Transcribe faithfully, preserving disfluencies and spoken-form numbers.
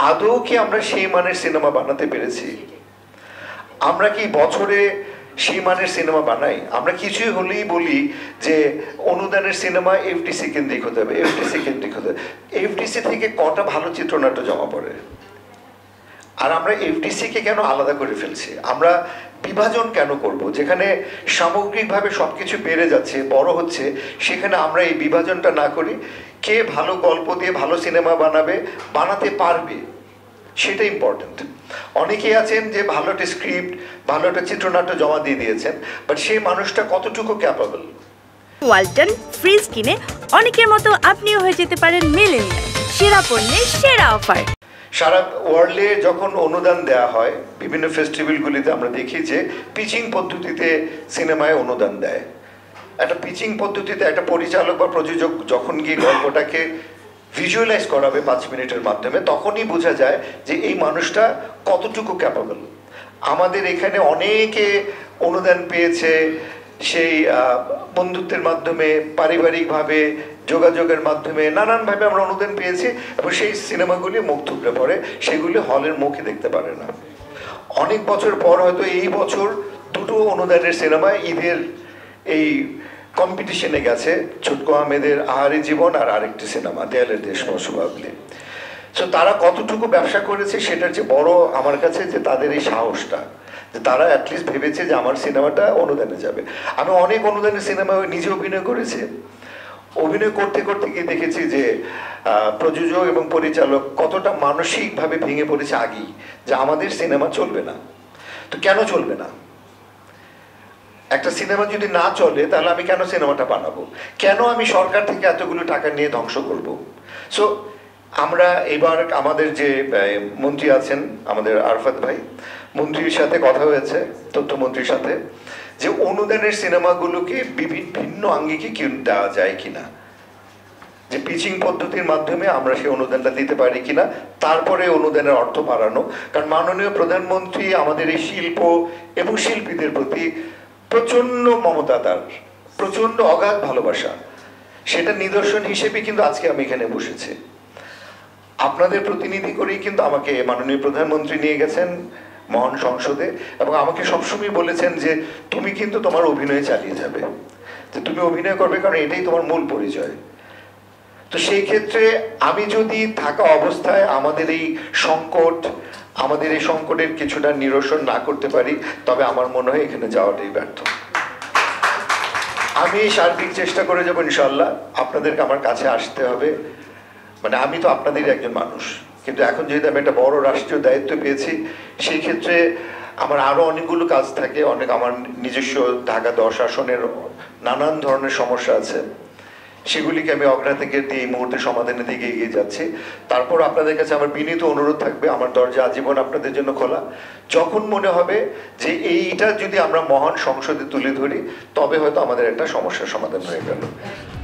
আদৌ কি আমরা সেই মানের সিনেমা বানাতে পেরেছি? আমরা কি বছরে সেই মানের সিনেমা বানাই? আমরা কিছুই হলেই বলি যে অনুদানের সিনেমা এফটিসি কেন্দ্রিক হতে হবে, এফটিসি কেন্দ্রিক হতে হবে। এফটিসি থেকে কটা ভালো চিত্রনাট্য জমা পড়ে? আর আমরা এফটিসি কে কেন আলাদা করে ফেলছি? আমরা বিভাজন কেন করব? যেখানে সামগ্রিকভাবে সবকিছু বেড়ে যাচ্ছে, বড় হচ্ছে, সেখানে আমরা এই বিভাজনটা না করি। কে ভালো গল্প দিয়ে ভালো সিনেমা বানাবে, বানাতে পারবে, সেটা ইম্পর্টেন্ট। অনেকেই আছেন যে ভালো একটা স্ক্রিপ্ট, ভালো একটা চিত্রনাট্য জমা দিয়ে দিয়েছেন, বাট সেই মানুষটা কতটুকু ক্যাপাবল? ওয়ালটন ফ্রিজ কিনে অনেকের মতো আপনিও হয়ে যেতে পারেন মিলেনিয়াল। সেরা পণ্যের সেরা অফার। সারা ওয়ার্ল্ডে যখন অনুদান দেওয়া হয়, বিভিন্ন ফেস্টিভ্যালগুলিতে আমরা দেখি যে পিচিং পদ্ধতিতে সিনেমায় অনুদান দেয়। একটা পিচিং পদ্ধতিতে একটা পরিচালক বা প্রযোজক যখন গিয়ে গল্পটাকে ভিজুয়ালাইজ করাবে পাঁচ মিনিটের মাধ্যমে, তখনই বোঝা যায় যে এই মানুষটা কতটুকু ক্যাপাবল। আমাদের এখানে অনেকে অনুদান পেয়েছে সেই বন্ধুত্বের মাধ্যমে, পারিবারিকভাবে, যোগাযোগের মাধ্যমে, নানানভাবে আমরা অনুদান পেয়েছি, এবং সেই সিনেমাগুলি মুখ থুবড়ে পড়ে, সেগুলি হলের মুখে দেখতে পারে না। অনেক বছর পর হয়তো এই বছর দুটো অনুদানের সিনেমা ঈদের এই কম্পিটিশনে গেছে, ছুটকো আহমেদের আহারি জীবন আর আরেকটি সিনেমা দেয়ালের দেশ মশুবাবলি। সো তারা কতটুকু ব্যবসা করেছে সেটার চেয়ে বড় আমার কাছে যে তাদের এই সাহসটা, যে তারা অ্যাটলিস্ট ভেবেছে যে আমার সিনেমাটা অনুদানে যাবে। আমি অনেক অনুদানের সিনেমা নিজে অভিনয় করেছি। অভিনয় করতে করতে গিয়ে দেখেছি যে প্রযোজক এবং পরিচালক কতটা মানসিকভাবে ভেঙে পড়েছে আগেই, যে আমাদের সিনেমা চলবে না। তো কেন চলবে না? একটা সিনেমা যদি না চলে তাহলে আমি কেন সিনেমাটা বানাবো? কেন আমি সরকার থেকে এতগুলো টাকা নিয়ে ধ্বংস করব? সো আমরা এবার আমাদের যে মন্ত্রী আছেন, আমাদের আরফাত ভাই, মন্ত্রীর সাথে কথা হয়েছে, তথ্যমন্ত্রীর সাথে, যে অনুদানের সিনেমাগুলোকে বিভিন্ন ভিন্ন আঙ্গিকে কি দেওয়া যায় কিনা, যে পিচিং পদ্ধতির মাধ্যমে আমরা সেই অনুদানটা দিতে পারি কিনা, তারপরে অনুদানের অর্থ বাড়ানো। কারণ মাননীয় প্রধানমন্ত্রী আমাদের এই শিল্প এবং শিল্পীদের প্রতি প্রচন্ড মমতা, তার প্রচন্ড অগাধ ভালোবাসা, সেটা নিদর্শন হিসেবে কিন্তু আজকে আমি এখানে বসেছি। আপনাদের প্রতিনিধি করেই কিন্তু আমাকে মাননীয় প্রধানমন্ত্রী নিয়ে গেছেন মহান সংসদে, এবং আমাকে সবসময় বলেছেন যে তুমি কিন্তু তোমার অভিনয় চালিয়ে যাবে, যে তুমি অভিনয় করবে, কারণ এটাই তোমার মূল পরিচয়। তো সেই ক্ষেত্রে আমি যদি থাকা অবস্থায় আমাদের এই সংকট, আমাদের এই সংকটের কিছুটা নিরসন না করতে পারি, তবে আমার মনে হয় এখানে যাওয়াটাই ব্যর্থ। আমি সার্বিক চেষ্টা করে যাবো ইনশাল্লাহ। আপনাদেরকে আমার কাছে আসতে হবে, মানে আমি তো আপনাদেরই একজন মানুষ, কিন্তু এখন যেহেতু আমি একটা বড় রাষ্ট্রীয় দায়িত্ব পেয়েছি, সেই ক্ষেত্রে আমার আরো অনেকগুলো কাজ থাকে, অনেক আমার নিজস্ব ঢাকা দশ আসনের নানান ধরনের সমস্যা আছে, সেগুলিকে আমি অগ্রাধিকার দিয়ে এই মুহূর্তে সমাধানের দিকে এগিয়ে যাচ্ছি। তারপর আপনাদের কাছে আমার বিনীত অনুরোধ থাকবে, আমার দরজা আজীবন আপনাদের জন্য খোলা। যখন মনে হবে যে এইটা যদি আমরা মহান সংসদে তুলে ধরি, তবে হয়তো আমাদের একটা সমস্যার সমাধান হয়ে গেল।